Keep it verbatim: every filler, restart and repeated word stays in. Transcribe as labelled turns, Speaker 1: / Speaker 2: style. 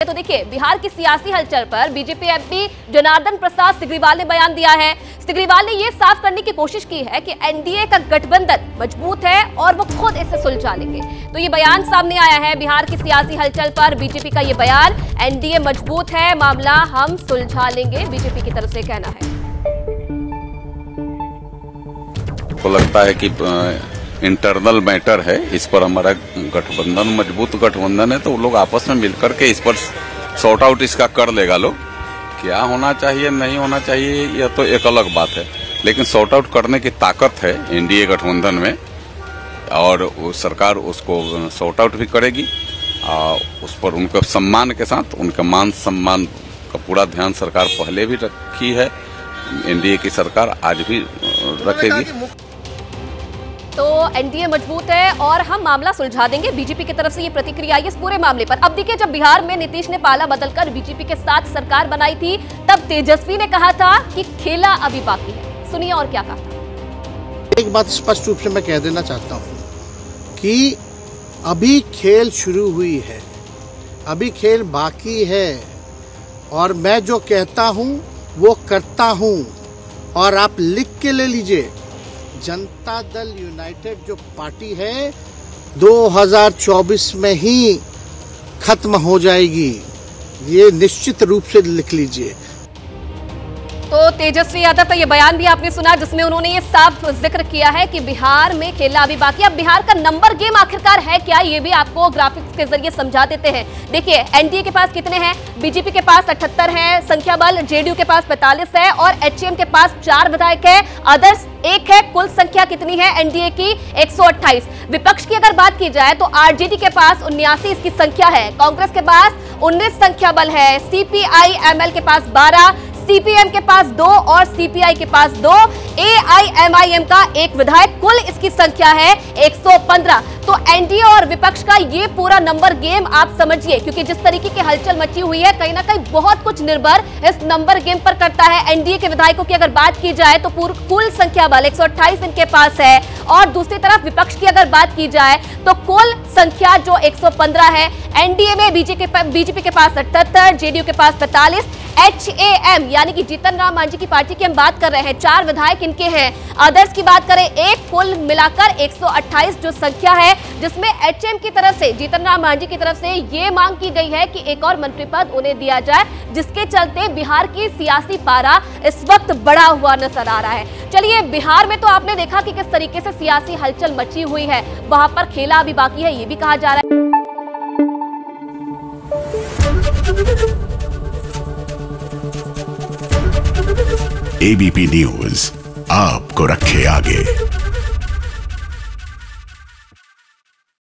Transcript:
Speaker 1: तो देखिए, बिहार की सियासी हलचल पर बीजेपी एमपी जनार्दन प्रसाद सिग्रीवाल ने बयान दिया है। सिग्रीवाल ने यह साफ करने की कोशिश की है कि एनडीए का गठबंधन मजबूत है और वो खुद इसे सुलझा लेंगे। तो ये बयान सामने आया है बिहार की सियासी हलचल पर बीजेपी का ये बयान, एनडीए मजबूत है, मामला हम सुलझा लेंगे, बीजेपी की तरफ से कहना है।
Speaker 2: को लगता है कि इंटरनल मैटर है, इस पर हमारा गठबंधन मजबूत गठबंधन है, तो वो लोग आपस में मिलकर के इस पर सॉर्ट आउट इसका कर लेगा। लोग क्या होना चाहिए नहीं होना चाहिए यह तो एक अलग बात है, लेकिन सॉर्ट आउट करने की ताकत है एनडीए गठबंधन में और वो सरकार उसको सॉर्ट आउट भी करेगी। आ, उस पर उनके सम्मान के साथ उनके मान सम्मान का पूरा ध्यान सरकार पहले भी रखी है, एनडीए की सरकार आज भी रखेगी।
Speaker 1: तो एनडीए मजबूत है और हम मामला सुलझा देंगे, बीजेपी की तरफ से ये प्रतिक्रिया इस पूरे मामले पर। अब देखिए, जब बिहार में नीतीश ने पाला बदलकर बीजेपी के साथ सरकार बनाई थी, तब तेजस्वी ने कहा था कि खेला अभी बाकी है। सुनिए और क्या कहा था।
Speaker 3: एक बात स्पष्ट रूप से मैं कह देना चाहता हूँ कि अभी खेल शुरू हुई है, अभी खेल बाकी है और मैं जो कहता हूँ वो करता हूँ। और आप लिख के ले लीजिए, जनता दल यूनाइटेड जो पार्टी है दो हज़ार चौबीस में ही खत्म हो जाएगी, ये निश्चित रूप से लिख लीजिए।
Speaker 1: तो तेजस्वी यादव का ये बयान भी आपने सुना, जिसमें उन्होंने ये साफ जिक्र किया है कि बिहार में खेला अभी बाकी। अब बिहार का नंबर गेम आखिरकार है क्या, ये भी आपको ग्राफिक्स के जरिए समझा देते हैं। देखिए, एनडीए के पास कितने हैं, बीजेपी के पास अठहत्तर है संख्या बल, जेडीयू के पास पैंतालीस है और एचएम के पास चार विधायक है, अदर्स एक है। कुल संख्या कितनी है एनडीए की, एक सौ अट्ठाईस। विपक्ष की अगर बात की जाए तो आरजेडी के पास उन्यासी इसकी संख्या है, कांग्रेस के पास उन्नीस संख्या बल है, सीपीआई एमएल के पास बारह, सीपीएम के पास दो और सीपीआई के पास दो, एआईएमआईएम का एक विधायक, कुल इसकी संख्या है एक सौ पंद्रह। तो एनडीए और विपक्ष का ये पूरा नंबर गेम आप समझिए, क्योंकि जिस तरीके की हलचल मची हुई है, कहीं ना कहीं बहुत कुछ निर्भर इस नंबर गेम पर करता है। एनडीए के विधायकों की अगर बात की जाए तो पूरी कुल संख्या बल एक सौ अट्ठाईस इनके पास है और दूसरी तरफ विपक्ष की अगर बात की जाए तो कुल संख्या जो एक सौ पंद्रह है। एनडीए में बीजेपी के पास अठहत्तर, जेडीयू के पास पैंतालीस, एचएएम यानी कि जीतन राम मांझी की पार्टी की हम बात कर रहे हैं, चार विधायक इनके हैं। अदर्स की बात करें, एक, कुल मिलाकर एक सौ अट्ठाईस जो संख्या है, जिसमें एचएम की तरफ से, जीतन राम मांझी की तरफ से ये मांग की गई है कि एक और मंत्री पद उन्हें दिया जाए, जिसके चलते बिहार की सियासी पारा इस वक्त बढ़ा हुआ नजर आ रहा है। चलिए, बिहार में तो आपने देखा कि किस तरीके से सियासी हलचल मची हुई है, वहां पर खेला अभी बाकी है, ये भी कहा जा रहा है।
Speaker 4: एबीपी न्यूज आपको रखे आगे।